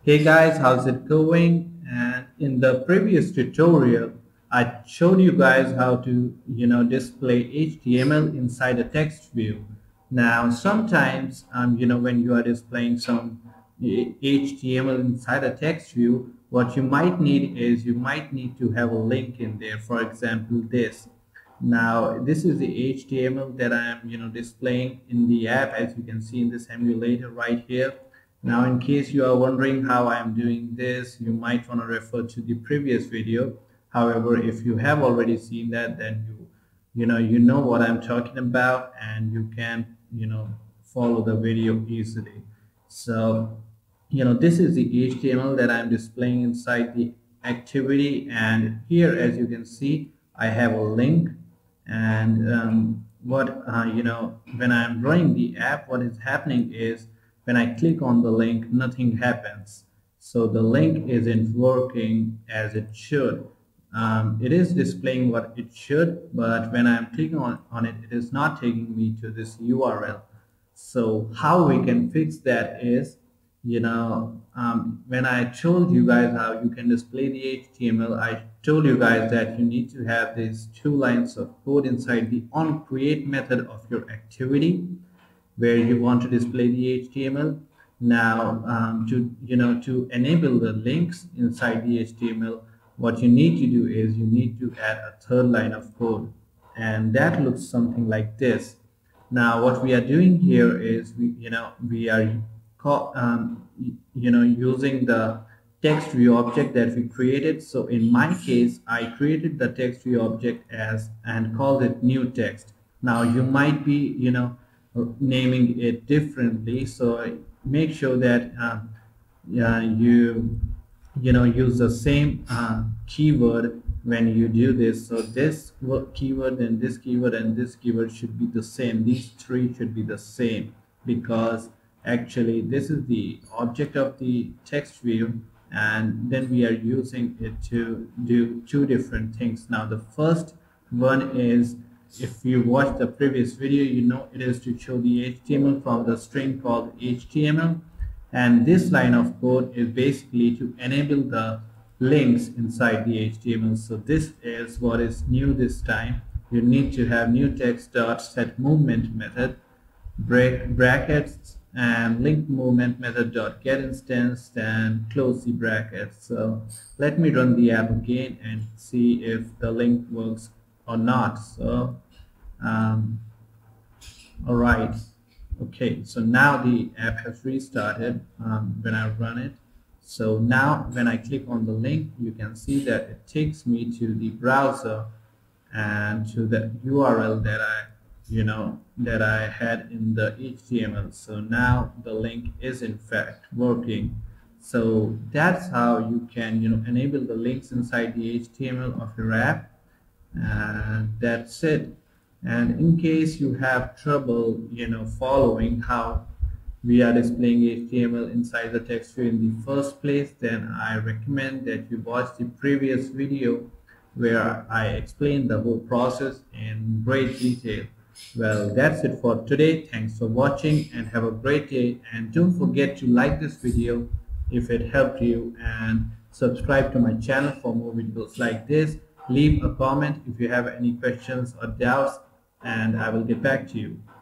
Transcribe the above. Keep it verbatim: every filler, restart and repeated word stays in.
Hey guys, how's it going? And in the previous tutorial, I showed you guys how to, you know, display H T M L inside a text view. Now, sometimes, um, you know, when you are displaying some H T M L inside a text view, what you might need is you might need to have a link in there. For example, this. Now, this is the H T M L that I am, you know, displaying in the app, as you can see in this emulator right here. Now, in case you are wondering how I am doing this, you might want to refer to the previous video. However, if you have already seen that, then you, you know, you know what I'm talking about, and you can, you know, follow the video easily. So, you know, this is the H T M L that I'm displaying inside the activity, and here, as you can see, I have a link. And um, what uh, you know, when I'm drawing the app, what is happening is when I click on the link, nothing happens. So the link isn't working as it should. Um, it is displaying what it should, but when I'm clicking on, on it, it is not taking me to this U R L. So how we can fix that is, you know, um, when I told you guys how you can display the H T M L, I told you guys that you need to have these two lines of code inside the onCreate method of your activity where you want to display the H T M L. Now, um, to you know, to enable the links inside the H T M L, what you need to do is you need to add a third line of code, and that looks something like this. Now, what we are doing here is we, you know, we are, um, you know, using the text view object that we created. So in my case, I created the text view object as and called it new text. Now you might be, you know, naming it differently. So make sure that um, yeah, you you know use the same uh, keyword when you do this. So this keyword and this keyword and this keyword should be the same. These three should be the same, because actually this is the object of the text view, and then we are using it to do two different things. Now the first one is, if you watched the previous video, you know it is to show the H T M L from the string called H T M L, and this line of code is basically to enable the links inside the H T M L. So this is what is new this time. You need to have new text dot set movement method, break brackets, and link movement method dot get instance, and close the brackets. So let me run the app again and see if the link works or not. So um, all right, okay, so now the app has restarted um, when I run it. So now when I click on the link, you can see that it takes me to the browser and to the U R L that I you know that I had in the H T M L. So now the link is in fact working. So that's how you can you know enable the links inside the H T M L of your app, and that's it. And in case you have trouble you know following how we are displaying H T M L inside the text view in the first place, then I recommend that you watch the previous video where I explained the whole process in great detail. Well, that's it for today. Thanks for watching and have a great day, and don't forget to like this video if it helped you, and subscribe to my channel for more videos like this. Leave a comment if you have any questions or doubts, and I will get back to you.